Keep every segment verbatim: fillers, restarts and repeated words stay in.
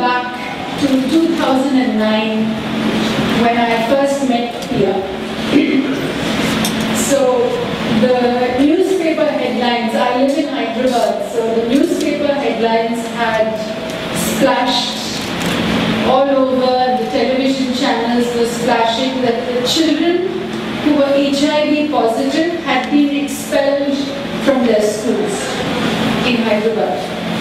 back to two thousand nine when I first met Pia. So the newspaper headlines, I live in Hyderabad, so the newspaper headlines had splashed all over, the television channels were splashing that the children who were H I V positive had been expelled from their schools in Hyderabad.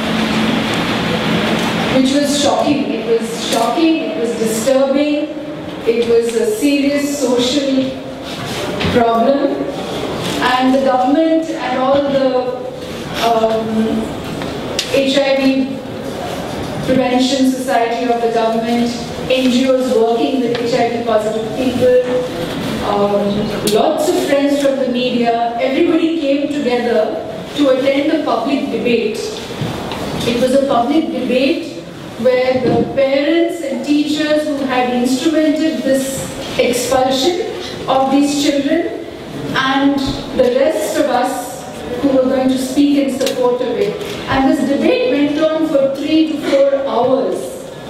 Which was shocking. It was shocking, it was disturbing, it was a serious social problem, and the government and all the um, H I V Prevention Society of the government, N G Os working with H I V positive people, um, lots of friends from the media, everybody came together to attend a public debate. It was a public debate where the parents and teachers who had instrumented this expulsion of these children and the rest of us who were going to speak in support of it. And this debate went on for three to four hours.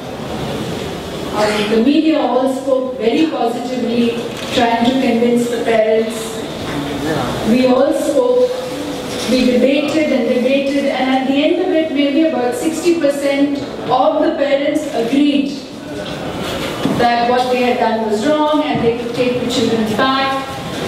Um, the media all spoke very positively, trying to convince the parents. We all spoke, we debated and debated, and at the end of it, maybe about sixty percent of the parents agreed that what they had done was wrong and they could take the children back.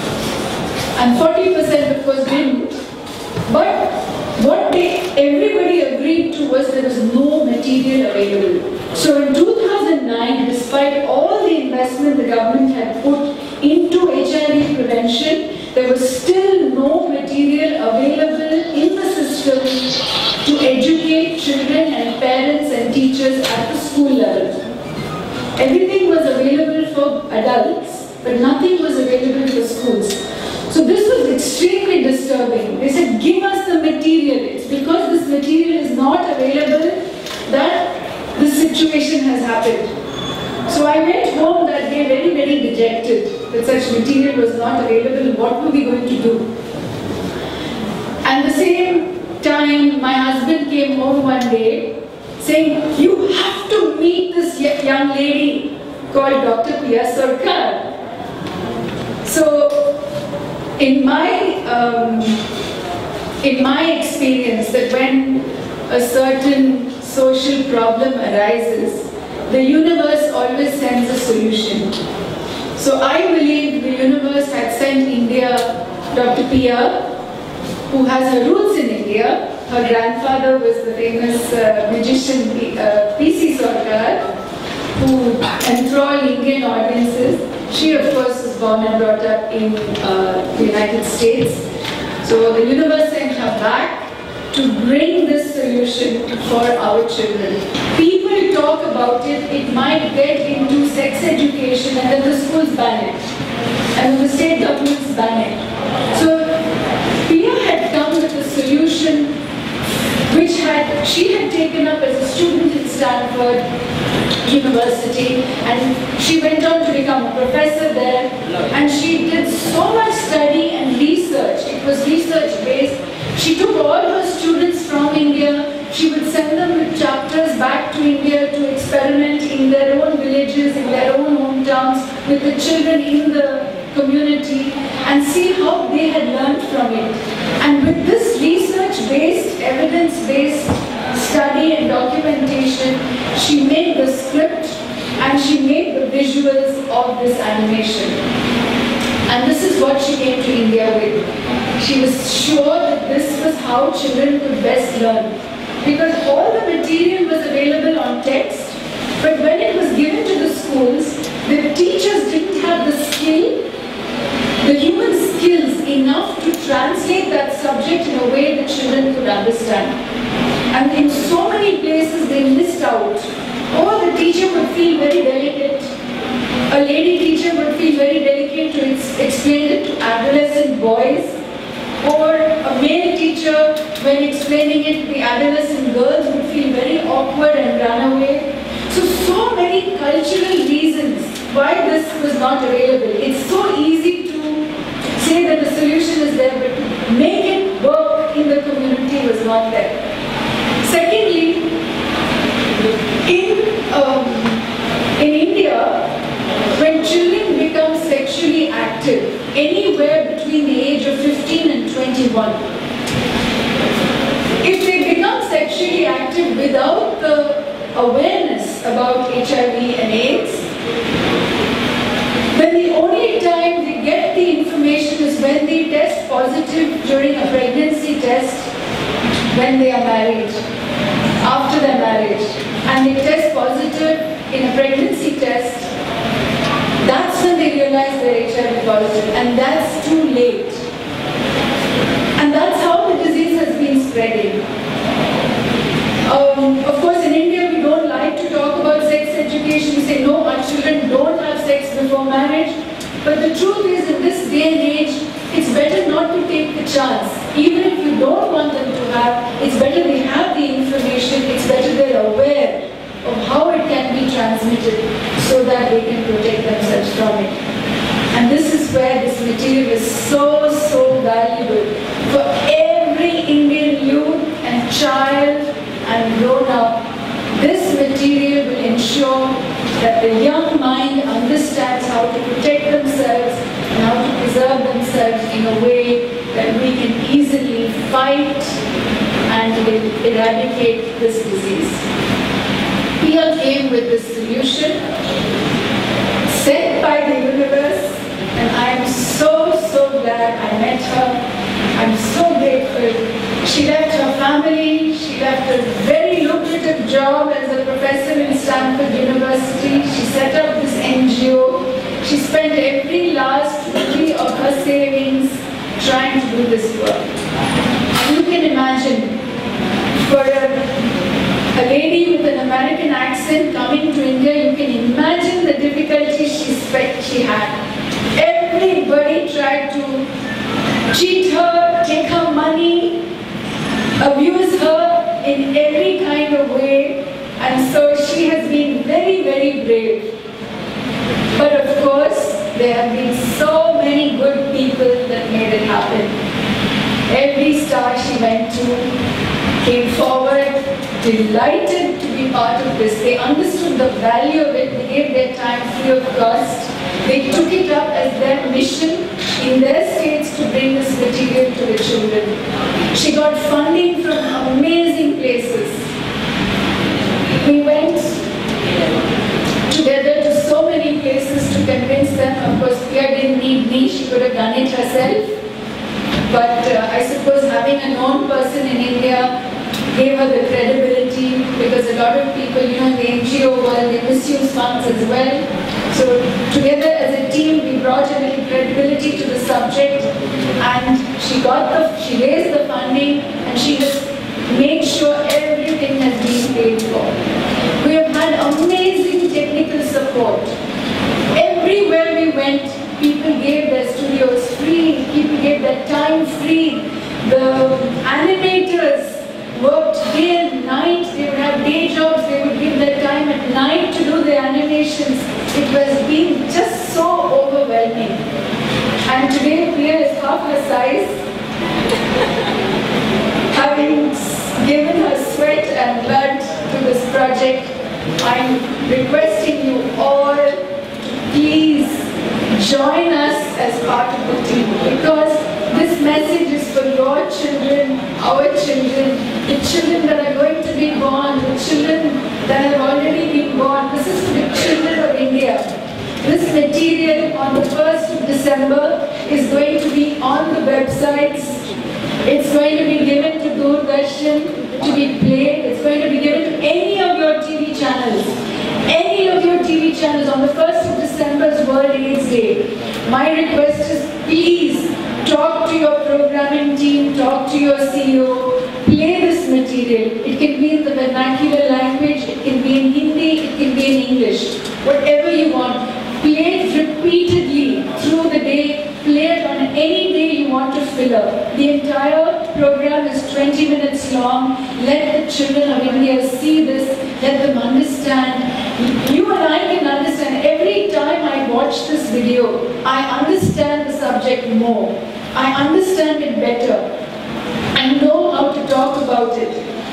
And forty percent of course didn't. But what they, everybody agreed to was there was no material available. So in two thousand nine, despite all the investment the government had put into H I V prevention, there was still no material available in the system to educate children and parents and teachers at the school level. Everything was available for adults, but nothing was available for schools. So this was extremely disturbing. They said, give us the material. It's because this material is not available that this situation has happened. So I went home that day very, very dejected that such material was not available. What were we going to do? And the same time, my husband came home one day saying, you have to meet this young lady called Doctor Pia Sarkar. So, in my, um, in my experience, that when a certain social problem arises, the universe always sends a solution. So I believe the universe had sent India Doctor Pia, who has her roots in India. Her grandfather was the famous uh, magician uh, P C Sarkar, who enthralled Indian audiences. She, of course, was born and brought up in uh, the United States. So the universe sent her back to bring this solution for our children. People talk about it, it might get into sex education, and then the schools ban it. And the state governments ban it. So Pia had come with a solution which had, she had taken up as a student in Stanford University, and she went on to become a professor there, and she did so much study and research. It was research based. She took all her students from India, she would send them with chapters back to India to experiment in their own villages, in their own hometowns, with the children in the community, and see how they had learned from it. And with this research-based, evidence-based study and documentation, she made the script and she made the visuals of this animation. And this is what she came to India with. She was sure that this was how children could best learn. Because all the material was available on text, but when it was given to the schools, the teachers didn't have the skill, the human skills enough to translate that subject in a way that children could understand. And in so many places they missed out. Or the teacher would feel very delicate. A lady teacher would feel very delicate to ex explain it to adolescent boys. Or a male teacher, when explaining it to the adolescent girls, would feel very awkward and run away. So, so many cultural reasons why this was not available. It's so easy to say that the solution is there, but to make it work in the community was not there. Secondly, in um, in India, when children become sexually active, anywhere between the age of fifteen and twenty-one, if they become sexually active without the awareness about H I V and AIDS, then the only time they get the information is when they test positive during a pregnancy test when they are married, after their marriage, and they test positive in a pregnancy test. That's when they realize they're H I V positive, and that's too late. And that's how the disease has been spreading. Um, of course, in India, we don't like to talk about sex education. We say, no, our children don't have sex before marriage. But the truth is, in this day and age, it's better not to take the chance. Even if you don't want them to have, it's better they have the information, it's better they're aware of how it can be transmitted so that they can protect themselves from it. And this is where this material is so, so valuable for every Indian youth and child and grown up. This material will ensure that the young mind understands how to protect themselves and how to preserve themselves in a way that we can easily fight and eradicate this disease. Pia came with this solution sent by the universe, and I am so, so glad I met her. I'm so grateful. She left her family, she left a very lucrative job as a professor in Stanford University. She set up this N G O. She spent every last rupee of her savings trying to do this work. And you can imagine, for a, a lady with an American accent coming to India, you can imagine the difficulties she, she had. Everybody tried to cheat her, take her money, abuse her in every kind of way, and so she has been very, very brave. But of course, there have been so many good people that made it happen. Every star she went to came forward, delighted to be part of this. They understood the value of it, they gave their time free of cost. They took it up as their mission in their states to bring this material to the children. She got funding from amazing places. We went together to so many places to convince them. Of course, Pia didn't need me, she could have done it herself. But uh, I suppose having a known person in India gave her the credibility, because a lot of people, you know, in the N G O world, they misuse funds as well. So together as a team, we brought a little credibility to the subject, and she got the, she raised the funding, and she has made sure everything has been paid for. We have had amazing technical support. Everywhere we went, people gave their studios free, people gave their time free. The animators worked day and night, they would have day jobs, they would give their time at night to do the animations. It was being just so overwhelming. And today Pia is half her size, having given her sweat and blood to this project. I'm requesting you all to please join us as part of the team, because this message is for your children, our children, the children that are going to be born, the children that have already been born. This is for the children of India. This material on the first of December is going to be on the websites. It's going to be given to Doordarshan to be played. It's going to be given to any of your T V channels. Any of your T V channels on the first of December is World AIDS Day. My request is, please talk to your programming team, talk to your C E O, play this material. It can be in the vernacular language, it can be in Hindi, it can be in English. Whatever you want. Play it repeatedly through the day. Play it on any day you want to fill up. The entire program is twenty minutes long. Let the children of India see this. Let them understand. You and I can understand. Every time I watch this video, I understand the subject more. I understand it better. I know how to talk about it.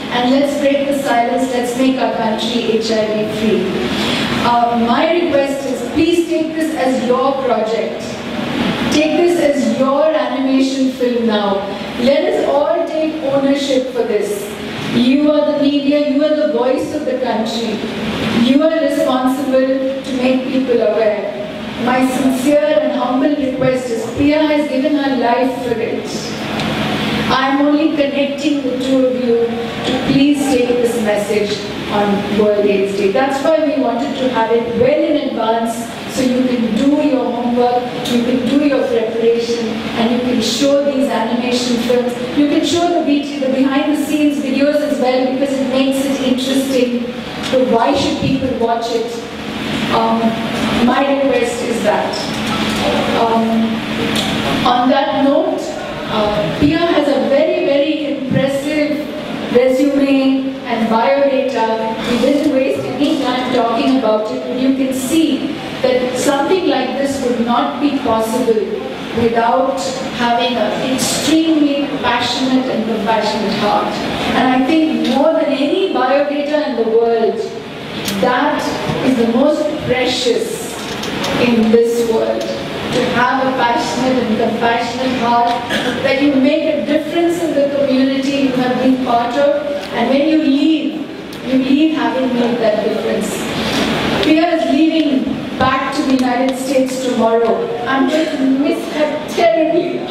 and let's break the silence, let's make our country H I V free. Uh, my request is, please take this as your project. Take this as your animation film now. Let us all take ownership for this. You are the media, you are the voice of the country. You are responsible to make people aware. My sincere and humble request is, Priya has given her life for it. I am only connecting the two of you to please take this message on World AIDS Day. That's why we wanted to have it well in advance, so you can do your homework, you can do your preparation, and you can show these animation films. You can show the, the behind the scenes videos as well, because it makes it interesting. So why should people watch it? Um, my request is that. Um, on that note, uh, Pia has a very, very impressive resume and biodata. We didn't waste any time talking about it, but you can see that something like this would not be possible without having an extremely passionate and compassionate heart. And I think more than any biodata in the world, that is the most precious in this world. To have a passionate and compassionate heart, that you make a difference in the community you have been part of, and when you leave, you leave having made that difference. Priya is leaving back to the United States tomorrow. I'm going to miss her terribly.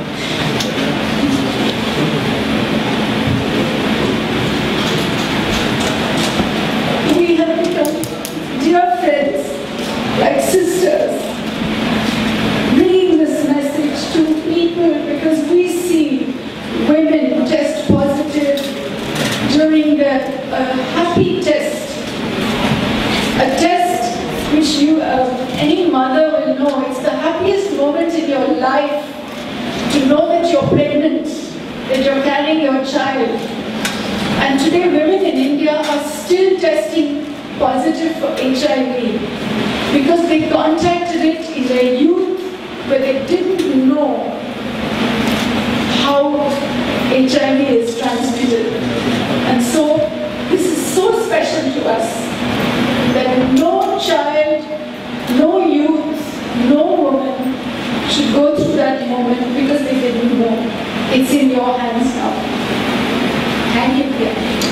We have become dear friends, like sisters, bringing this message to people because we see women test positive during a, a happy test, a test which you, uh, any mother will know, it's the happiest moment in your life to know that you're pregnant, that you're carrying your child. And today women in India are still testing positive for H I V because they contacted it in their youth, but they didn't know how H I V is transmitted. And so this is so special to us that no child, no youth, no woman should go through that moment because they didn't know. It's in your hands now. Thank you, Priya.